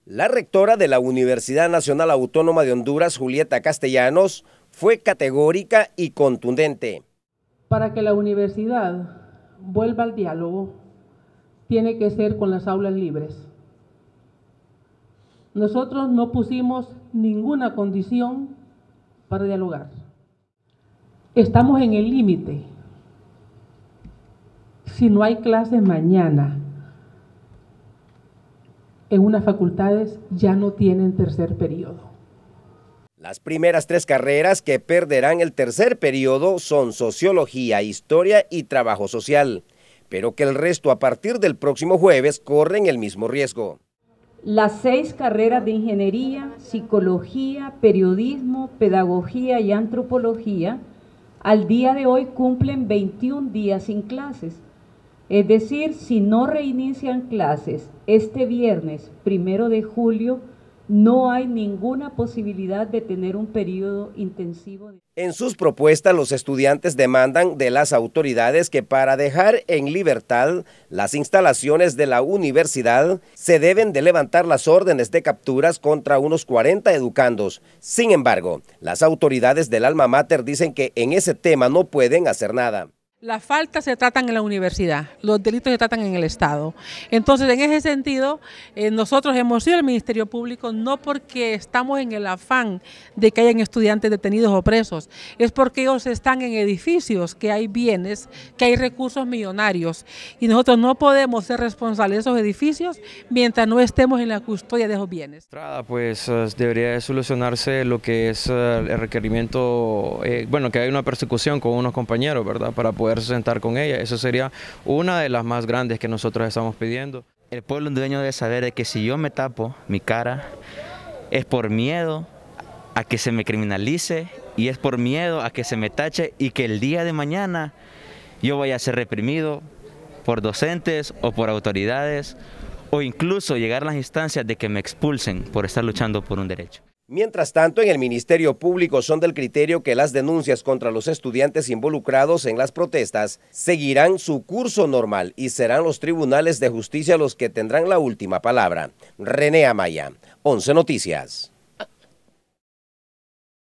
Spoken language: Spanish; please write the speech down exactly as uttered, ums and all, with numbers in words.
La rectora de la Universidad Nacional Autónoma de Honduras, Julieta Castellanos, fue categórica y contundente. Para que la universidad vuelva al diálogo, tiene que ser con las aulas libres. Nosotros no pusimos ninguna condición para dialogar. Estamos en el límite. Si no hay clases mañana, en unas facultades ya no tienen tercer periodo. Las primeras tres carreras que perderán el tercer periodo son Sociología, Historia y Trabajo Social, pero que el resto a partir del próximo jueves corren el mismo riesgo. Las seis carreras de Ingeniería, Psicología, Periodismo, Pedagogía y Antropología al día de hoy cumplen veintiún días sin clases. Es decir, si no reinician clases este viernes, primero de julio, no hay ninguna posibilidad de tener un periodo intensivo. En sus propuestas, los estudiantes demandan de las autoridades que para dejar en libertad las instalaciones de la universidad se deben de levantar las órdenes de capturas contra unos cuarenta educandos. Sin embargo, las autoridades del alma mater dicen que en ese tema no pueden hacer nada. Las faltas se tratan en la universidad, los delitos se tratan en el Estado. Entonces, en ese sentido, eh, nosotros hemos sido el Ministerio Público no porque estamos en el afán de que hayan estudiantes detenidos o presos, es porque ellos están en edificios, que hay bienes, que hay recursos millonarios. Y nosotros no podemos ser responsables de esos edificios mientras no estemos en la custodia de esos bienes. Pues debería solucionarse lo que es el requerimiento, eh, bueno, que hay una persecución con unos compañeros, ¿verdad?, para poder sentar con ella. Eso sería una de las más grandes que nosotros estamos pidiendo. El pueblo hondureño debe saber de que si yo me tapo mi cara es por miedo a que se me criminalice y es por miedo a que se me tache y que el día de mañana yo vaya a ser reprimido por docentes o por autoridades o incluso llegar a las instancias de que me expulsen por estar luchando por un derecho. Mientras tanto, en el Ministerio Público son del criterio que las denuncias contra los estudiantes involucrados en las protestas seguirán su curso normal y serán los tribunales de justicia los que tendrán la última palabra. René Amaya, once Noticias.